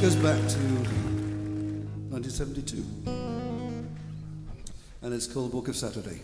goes back to 1972, and it's called Book of Saturday.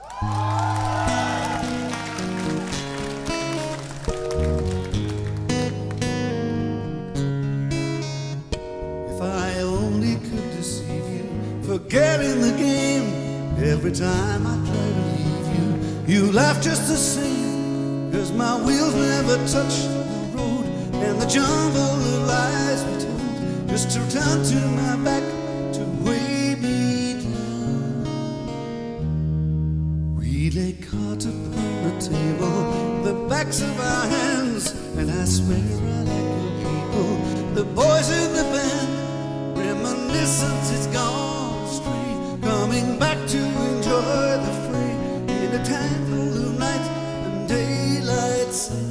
If I only could deceive you, forgetting the game every time I try to leave you. You laugh just the same, 'cause my wheels never touch the road, and the jumble of lies we told, just to return to my back to weigh me down. We lay cards upon the table, the backs of our hands, and I swear I like your people, the boys in the band. Reminiscence is gone astray, coming back to enjoy the fray in a tangle of night and daylight sun.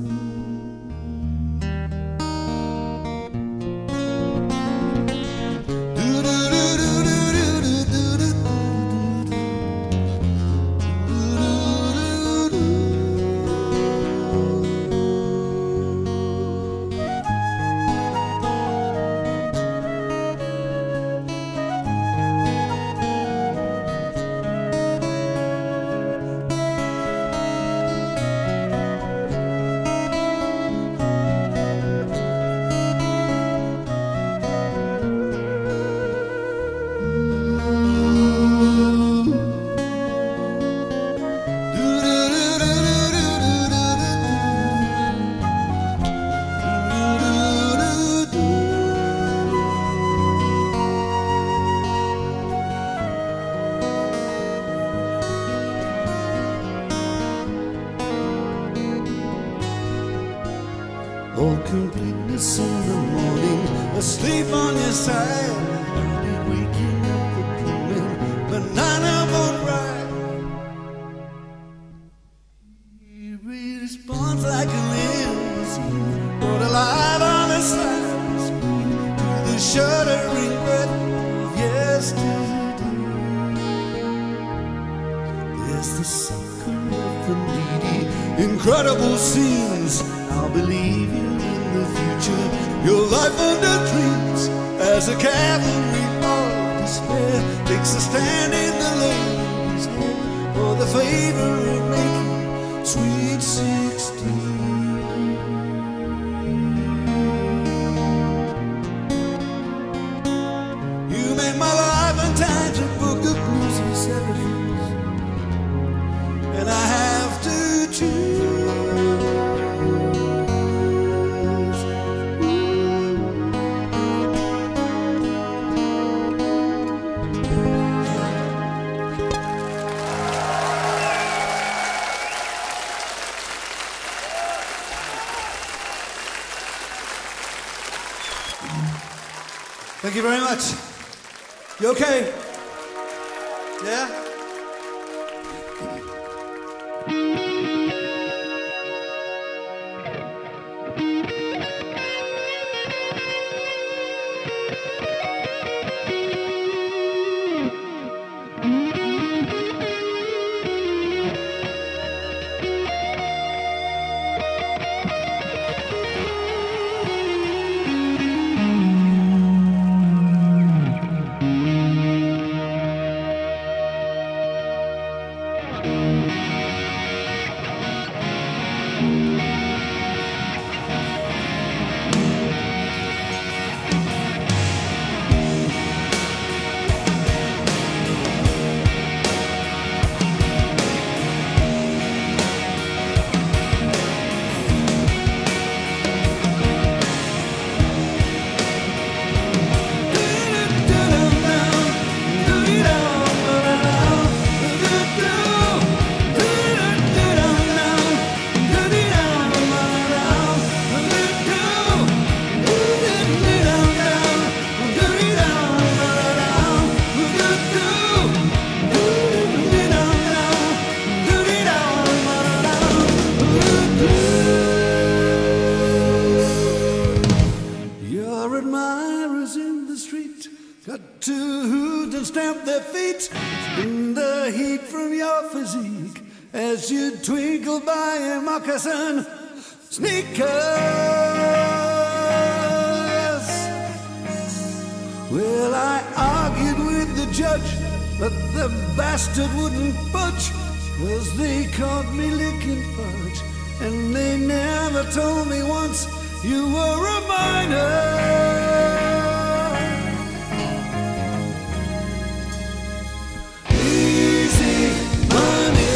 All completeness in the morning, asleep on your side, only waking up the crewman, banana boat ride. He responds like a limousine, brought alive on the side of the screen, to the shuddering breath of yesterday. There's the sucker of the needy, incredible scenes. I'll believe you in the future, your life under dreams, as a cavalry of despair takes a stand in the lady's head for the favor of making sweet 16. You make my life and times a book of blues and Saturdays, and I have to choose. Thank you very much. You okay? Yeah? In the heat from your physique, as you twinkle by in moccasin sneakers, Well, I argued with the judge, but the bastard wouldn't budge, 'cause they caught me licking fudge, and they never told me once you were a minor. Easy money.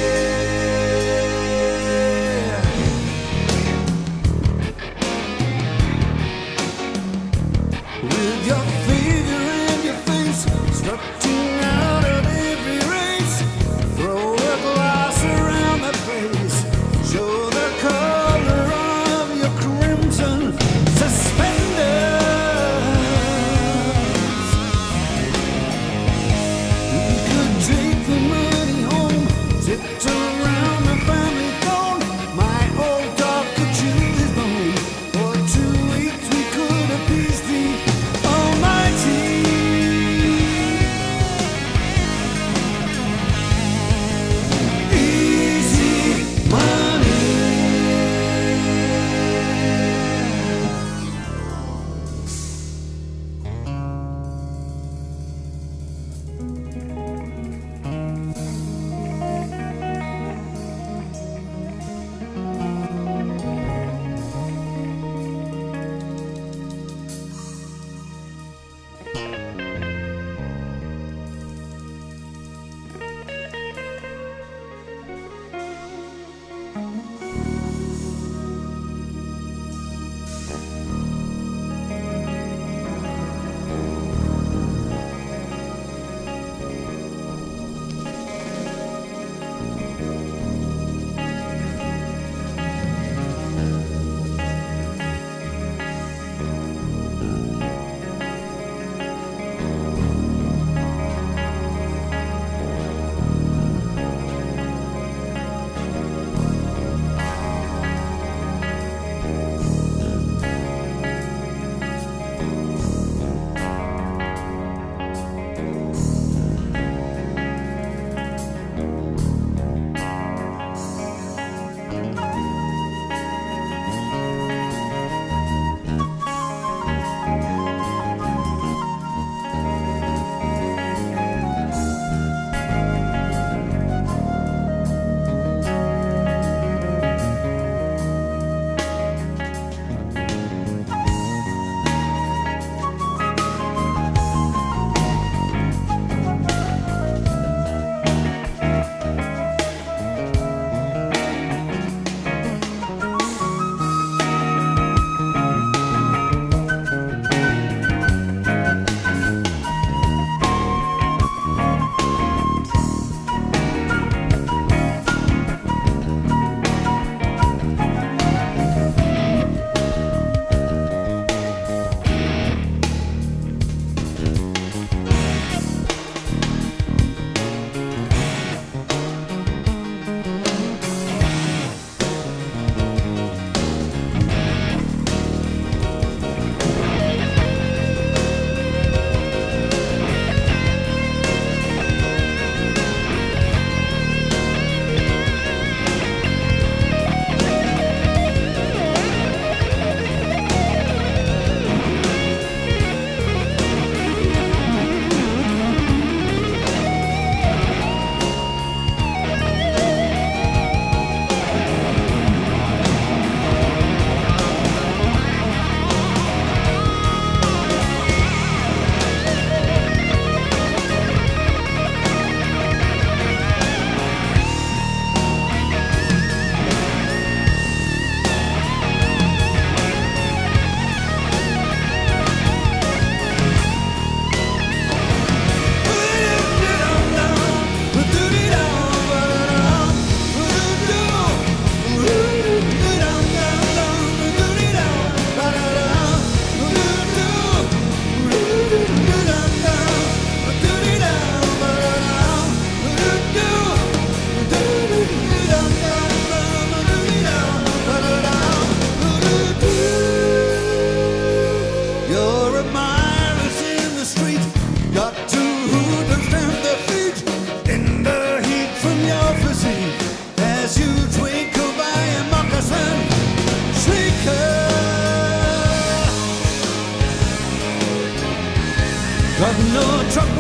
With your figure and your face strutting out at every race, throw a glass around the place, show the color of your crimson suspenders. You could take the money home, sit around the family throne. My old dog could chew his bone. For 2 weeks we could appease the Almighty. Easy money.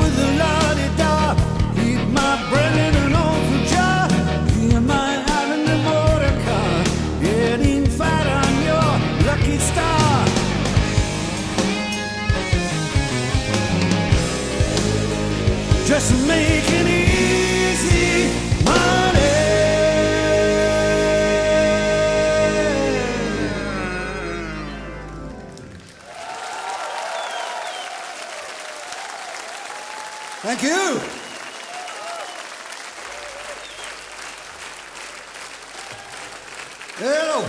with a la-di-da. Eat my bread in an awful jar. Hear my heart in the motor car. Getting fat on your lucky star. Just making easy money. Thank you. Hello.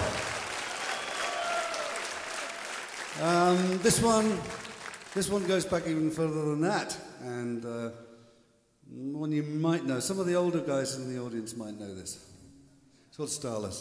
This one goes back even further than that, and one you might know. Some of the older guys in the audience might know this. It's called Starless.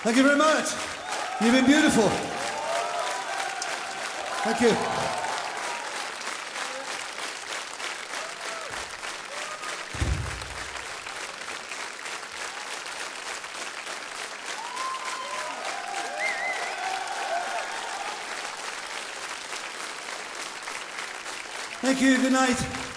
Thank you very much. You've been beautiful. Thank you. Thank you. Good night.